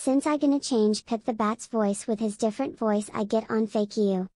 Since I gonna change Pip the Bat's voice with his different voice I get on Fake You.